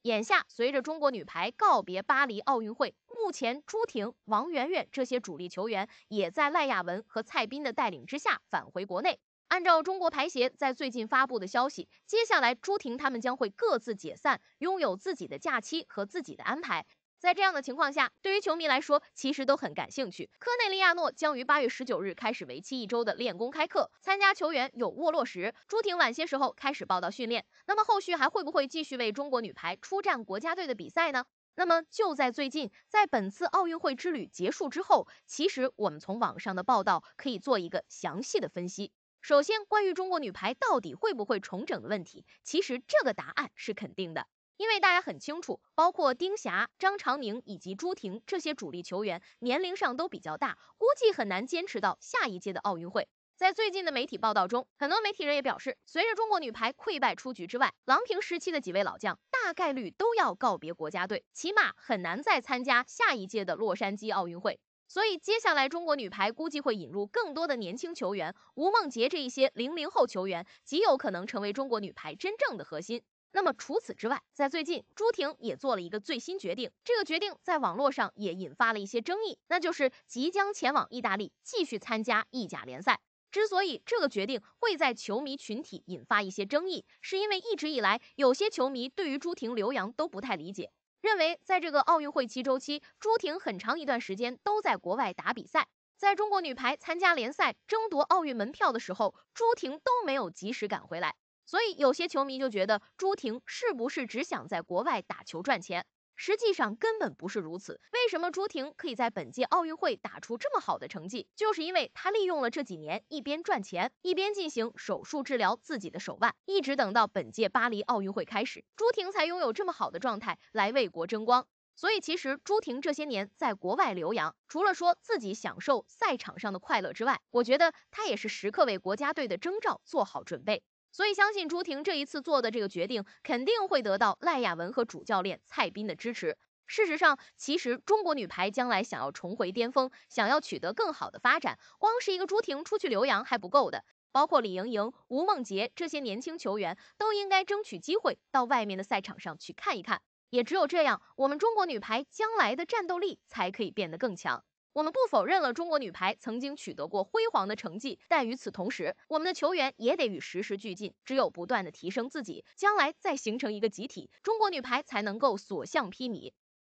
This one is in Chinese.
眼下，随着中国女排告别巴黎奥运会，目前朱婷、王媛媛这些主力球员也在赖亚文和蔡斌的带领之下返回国内。按照中国排协在最近发布的消息，接下来朱婷他们将会各自解散，拥有自己的假期和自己的安排。在这样的情况下，对于球迷来说，其实都很感兴趣。科内利亚诺将于8月19日开始为期1周的练功开课，参加球员有沃洛什。朱婷晚些时候开始报道训练，那么后续还会不会继续为中国女排出战国家队的比赛呢？那么就在最近，在本次奥运会之旅结束之后，其实我们从网上的报道可以做一个详细的分析。首先，关于中国女排到底会不会重整的问题，其实这个答案是肯定的。因为大家很清楚，包括丁霞、张常宁以及朱婷这些主力球员年龄上都比较大，估计很难坚持到下一届的奥运会。在最近的媒体报道中，很多媒体人也表示，随着中国女排溃败出局之外，郎平时期的几位老将大概率都要告别国家队，起码很难再参加下一届的洛杉矶奥运会。所以接下来中国女排估计会引入更多的年轻球员，吴梦洁这一些00后球员极有可能成为中国女排真正的核心。那么除此之外，在最近朱婷也做了一个最新决定，这个决定在网络上也引发了一些争议，那就是即将前往意大利继续参加意甲联赛。之所以这个决定会在球迷群体引发一些争议，是因为一直以来有些球迷对于朱婷留洋都不太理解，认为在这个奥运会期周期，朱婷很长一段时间都在国外打比赛，在中国女排参加联赛争夺奥运门票的时候，朱婷都没有及时赶回来。所以有些球迷就觉得朱婷是不是只想在国外打球赚钱？实际上根本不是如此。为什么朱婷可以在本届奥运会打出这么好的成绩？就是因为她利用了这几年一边赚钱，一边进行手术治疗自己的手腕，一直等到本届巴黎奥运会开始，朱婷才拥有这么好的状态来为国争光。所以其实朱婷这些年在国外留洋，除了说自己享受赛场上的快乐之外，我觉得她也是时刻为国家队的征召做好准备。所以相信朱婷这一次做的这个决定，肯定会得到赖亚文和主教练蔡斌的支持。事实上，其实中国女排将来想要重回巅峰，想要取得更好的发展，光是一个朱婷出去留洋还不够的，包括李盈莹、吴梦洁这些年轻球员都应该争取机会到外面的赛场上去看一看。也只有这样，我们中国女排将来的战斗力才可以变得更强。我们不否认了中国女排曾经取得过辉煌的成绩，但与此同时，我们的球员也得与时俱进，只有不断的提升自己，将来再形成一个集体，中国女排才能够所向披靡。